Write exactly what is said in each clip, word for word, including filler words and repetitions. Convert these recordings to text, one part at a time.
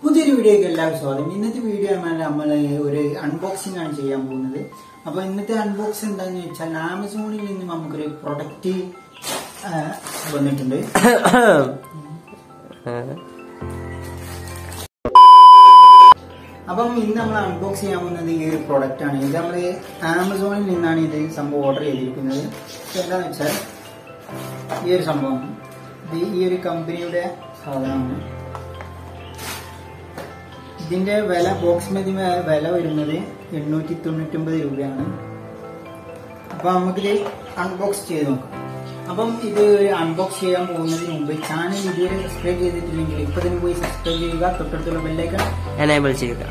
പുതിയൊരു വീഡിയോയ്ക്ക് എല്ലാവരും സ്വാഗതം. ഇന്നത്തെ വീഡിയോ നമ്മൾ ഒരു അൺബോക്സിംഗ് ആണ് ചെയ്യാൻ പോകുന്നത്. അപ്പൊ ഇന്നത്തെ അൺബോക്സിംഗ് എന്താണെന്ന് വെച്ചാൽ ആമസോണിൽ നിന്ന് നമുക്കൊരു പ്രൊഡക്റ്റ് വന്നിട്ടുണ്ട്. അപ്പം ഇന്ന് നമ്മൾ അൺബോക്സ് ചെയ്യാൻ പോകുന്നത് ഈ ഒരു പ്രൊഡക്റ്റ് ആണ്. ഇത് നമ്മൾ ആമസോണിൽ നിന്നാണ് ഇത് സംഭവം ഓർഡർ ചെയ്തിരിക്കുന്നത്. എന്താന്ന് വെച്ചാൽ ഈ ഒരു സംഭവം ഇത് ഈ ഒരു കമ്പനിയുടെ സാധനമാണ്. ഇതിന്റെ വില ബോക്സ് മതി വില വരുന്നത് എണ്ണൂറ്റി തൊണ്ണൂറ്റി ഒമ്പത് രൂപയാണ്. അപ്പൊ നമുക്കിത് അൺബോക്സ് ചെയ്ത് നോക്കാം. അപ്പം ഇത് അൺബോക്സ് ചെയ്യാൻ പോകുന്നതിന് മുമ്പ് ചാനൽ ഇതുവരെ സബ്സ്ക്രൈബ് ചെയ്തിട്ടില്ലെങ്കിൽ ഇപ്പൊ തന്നെ പോയി സബ്സ്ക്രൈബ് ചെയ്യുക, തൊട്ടടുത്തുള്ള ബെല്ലൈക്കൺ എനേബിൾ ചെയ്യുക.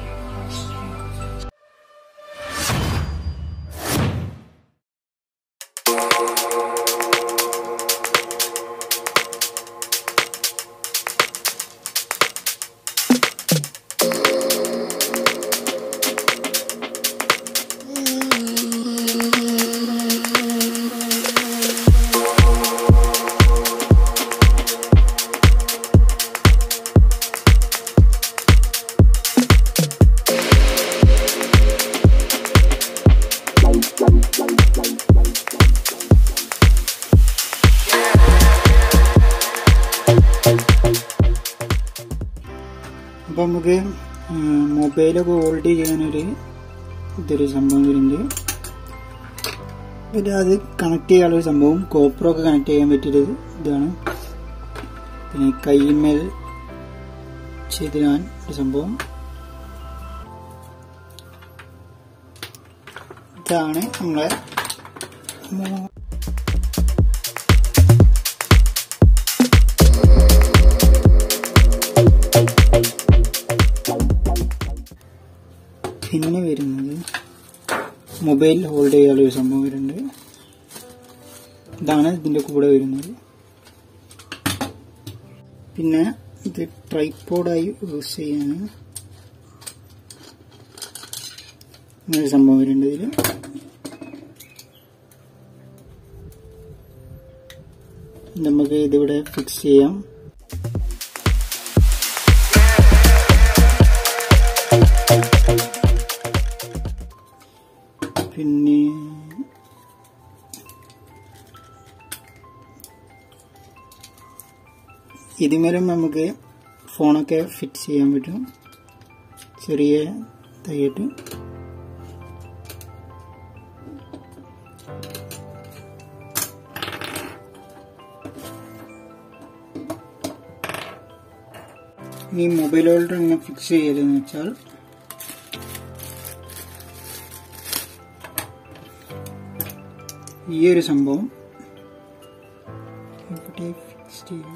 അപ്പൊ നമുക്ക് മൊബൈലൊക്കെ ഹോൾഡ് ചെയ്യാനൊരു ഇതൊരു സംഭവം വരുന്നുണ്ട്. പിന്നെ അത് കണക്ട് ചെയ്യാനുള്ള സംഭവം കോപ്പറോ ഒക്കെ കണക്ട് ചെയ്യാൻ പറ്റിയൊരു ഇതാണ്. പിന്നെ കൈമേൽ ചെയ്തിടാൻ ഒരു സംഭവം. ഇതാണ് നമ്മളെ പിന്നെ വരുന്നത് മൊബൈൽ ഹോൾഡ് ചെയ്യാനുള്ള ഒരു സംഭവം വരുന്നുണ്ട്. ഇതാണ് ഇതിന്റെ കൂടെ വരുന്നത്. പിന്നെ ഇത് ട്രൈപോഡായി യൂസ് ചെയ്യാൻ ഇങ്ങനൊരു സംഭവം വരുന്നുണ്ട്. ഇതിൽ നമുക്ക് ഇതിവിടെ ഫിക്സ് ചെയ്യാം. പിന്നെ ഇതിമേലും നമുക്ക് ഫോണൊക്കെ ഫിറ്റ് ചെയ്യാൻ പറ്റും, ചെറിയ തയ്യായിട്ട്. ഈ മൊബൈൽ ഹോൾഡർ ഇങ്ങനെ ഫിക്സ് ചെയ്യലെന്ന് വെച്ചാൽ ഈ ഒരു സംഭവം ഇവിടെ ഫിക്സ് ചെയ്യും.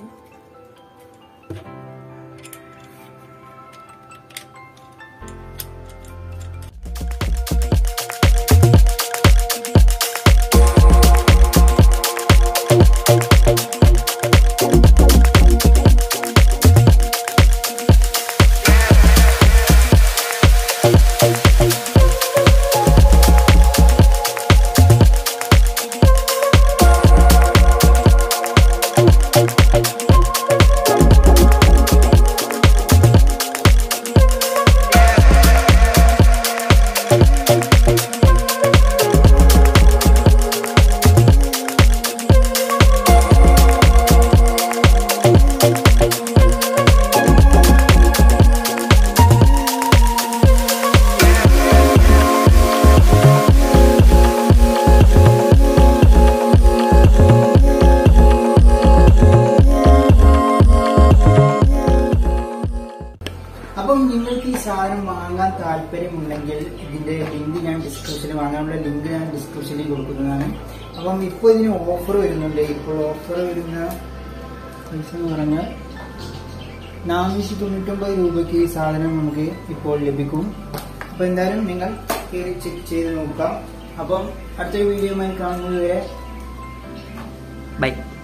അപ്പം നിങ്ങൾക്ക് ഈ സാധനം വാങ്ങാൻ താല്പര്യമുണ്ടെങ്കിൽ ഇതിന്റെ ലിങ്ക് ഞാൻ ഡിസ്ക്രിപ്ഷനിൽ വാങ്ങാനുള്ള ലിങ്ക് ഞാൻ ഡിസ്ക്രിപ്ഷനിൽ കൊടുക്കുന്നതാണ്. അപ്പം ഇപ്പോൾ ഇതിന് ഓഫർ വരുന്നുണ്ട്. ഇപ്പോൾ ഓഫർ വരുന്ന പൈസ എന്ന് പറഞ്ഞാൽ നാനൂറ്റി തൊണ്ണൂറ്റൊമ്പത് രൂപയ്ക്ക് ഈ സാധനം നമുക്ക് ഇപ്പോൾ ലഭിക്കും. അപ്പൊ എന്തായാലും നിങ്ങൾ കയറി ചെക്ക് ചെയ്ത് നോക്കാം. അപ്പം അടുത്തൊരു വീഡിയോയുമായി കാണുന്നത് വരെ ബൈ.